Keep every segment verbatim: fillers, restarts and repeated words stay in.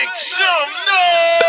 Make some noise.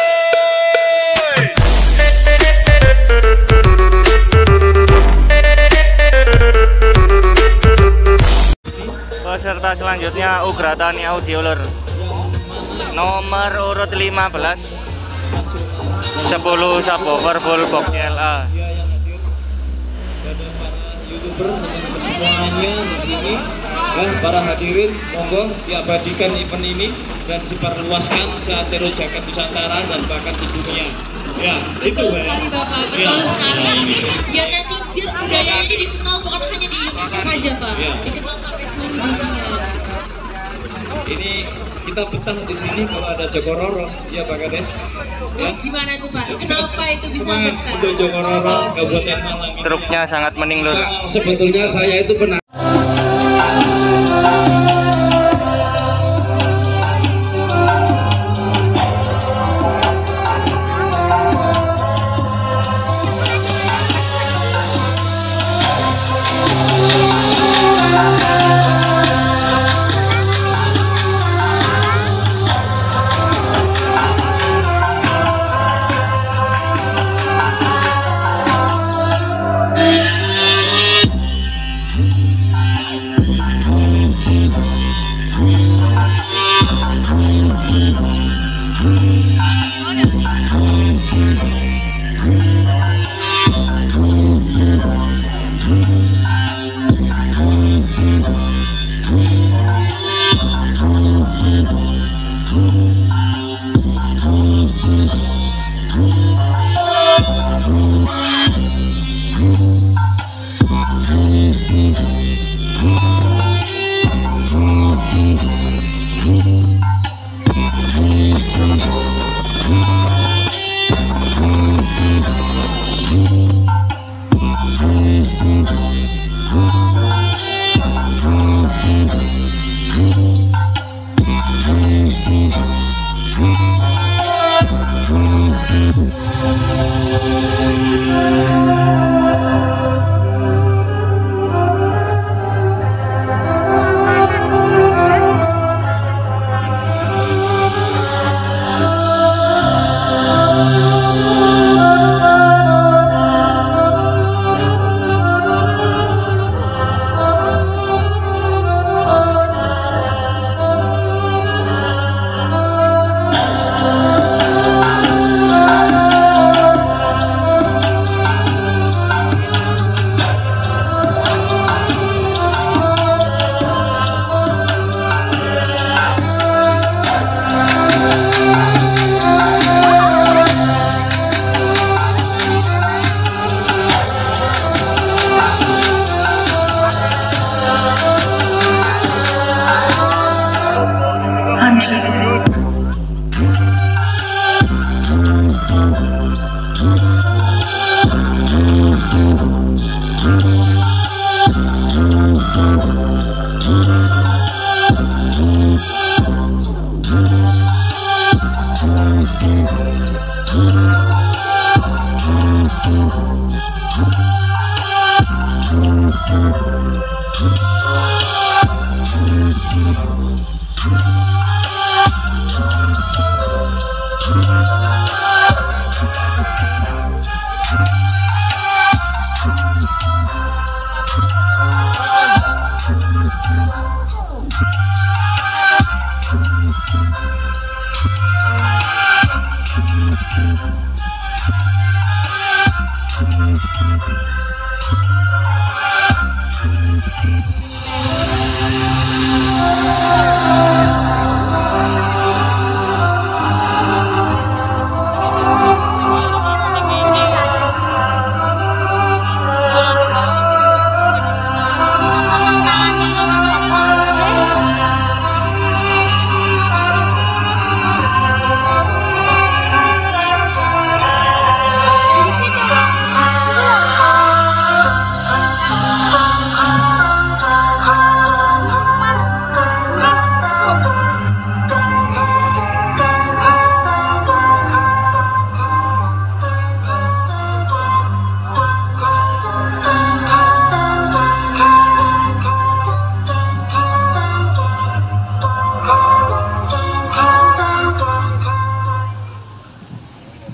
Peserta selanjutnya Ugratani Audio Lur. Nomor urut lima belas sepuluh subwoofer full box L A. Ada para YouTuber teman-teman semuanya di sini. Ya, para hadirin, monggo diabadikan event ini dan sebarluaskan seantero jagat Nusantara dan bahkan sedunia. Ya, itu betul sekali Bapak, betul ya, sekali. ya, Biar nanti biar budaya ini dikenal bukan hanya di Indonesia saja Pak, ya. dikenal sampai seluruh dunia. Ini kita betah di sini kalau ada Joko Roro, ya Pak Kades. Ya. Gimana tuh Pak? Kenapa itu bisa Semangat betah? untuk Joko Roro, Kabupaten Malang. Truknya sangat mening Lur. Sebetulnya saya itu benar.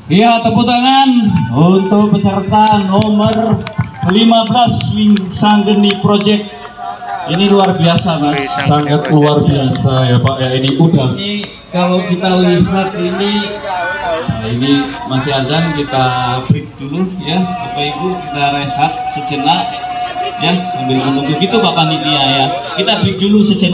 Iya, tepuk tangan untuk peserta nomor lima belas Swing Sanggeni Project. Ini luar biasa, Mas. Sangat luar biasa ya Pak ya, ini udah. Ini kalau kita lihat ini, nah ini masih azan, kita break dulu ya, Bapak Ibu, kita rehat sejenak ya sambil menunggu gitu Pak Panitia ya. Kita break dulu sejenak.